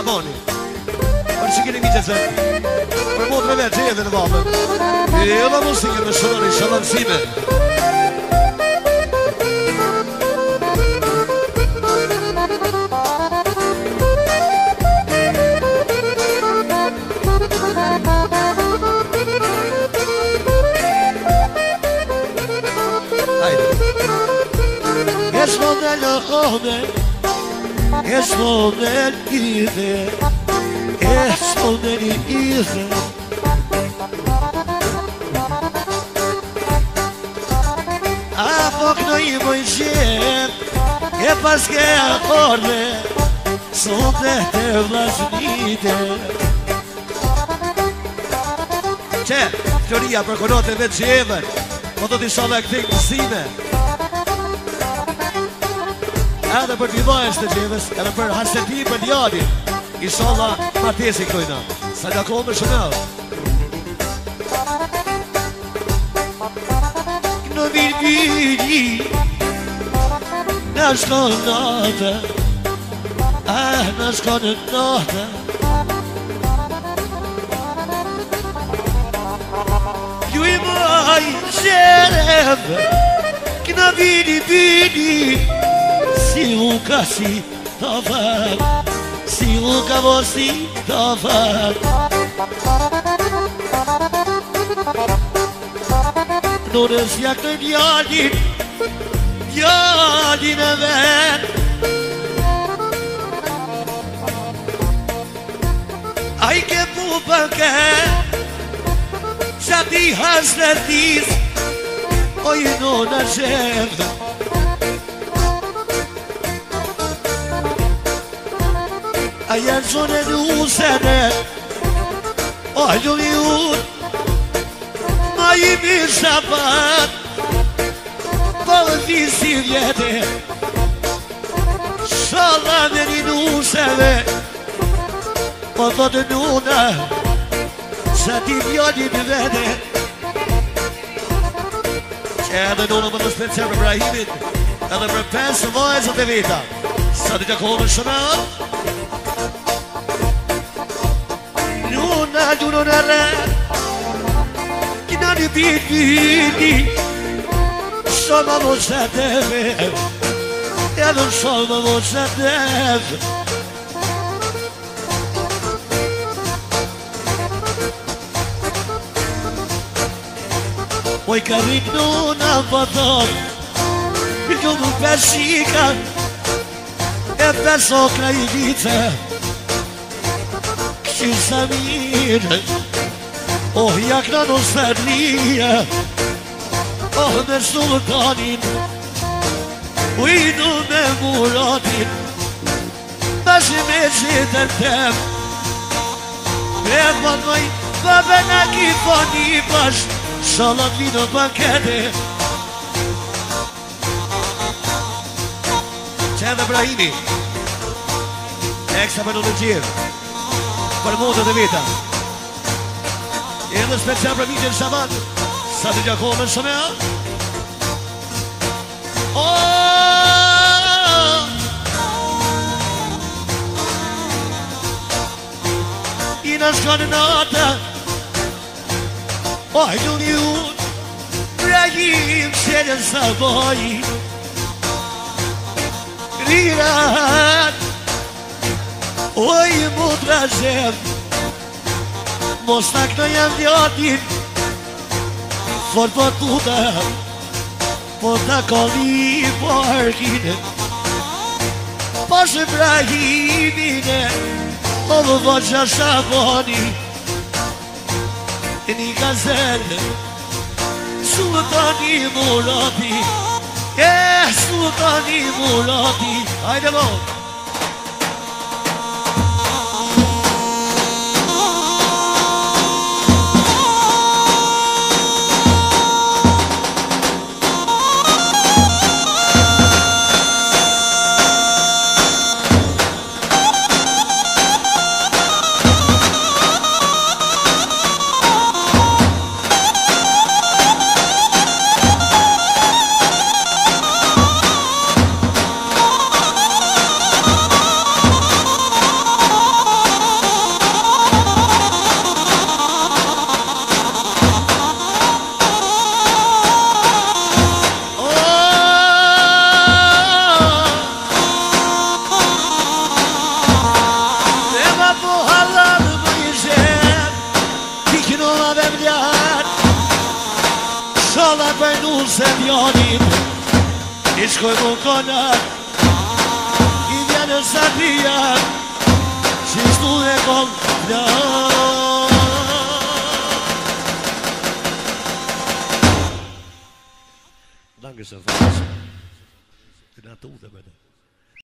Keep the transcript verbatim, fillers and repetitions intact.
Shabani. Për që keni miqe se për motrë me që edhe në vapën. E edhe musikë me shëllori, shëllënsime. Es model ome, es model ide, es model ide. A pokno I moj žet, e paske akorde, sonde te vlasnite. Që, Floria për konote vetë gjevën, po do t'i shala këtë kësime. Edhe për t'i vajës të gjevës, edhe për haseti për djadi, inshallah martesi këtojna. Sa nga kohë më shumë. Në virgili, në shkonë natë, ah, në shkonë natë. Ju I maj gjereve, këna vini vini, si u ka si të vëllë, si u ka vo si të vëllë. Nërës jak të djallin, djallin e vetë. A I ke pu përke, që ti hasletis, o I në në gjevë. A janë zonë e lusene, o ljuvi unë, ma I mirë shapat, po dhe si vjete, shala me një luseve, po dhe të nuna, sa ti vjodi të vete. Që edhe nuna më të special për Brahimit, edhe për pesë vajzët e veta, sa të të kohë në shënë. Luna, luna në re, kina një biti, shumë më sheteve, edhe shumë më sheteve. Oj ka rik nuna pëthon, Bilju më peshika, e peso krajnice, Sa mirë, oh jak në në sërnije, oh me sultanin, ujdu me muratin, bashkë me gjithën tem, me përmoj, bëve në kifoni bashkë, shalat vino bankete. Që edhe Brahimi, eksa për në në gjirë, për motët e veta. Edhe special për miqën Shaban, sa të gjakohë më shumë. I në shkonë natë, o hajdu një unë, Brahim qëllën sa boj, rirat, oj mu trajëm, mos në kënë jam djatin, for po tuta, po të koli parkin, pas Ibrahimine, o më voqa Shabani, një gazel, sultani murati, e sultani murati, hajde mo. unë se djonin I shkoj mu konak I vjenë sa pijak Qishtu e kom plak Danke schön, Vater. Den hat du, der Männer.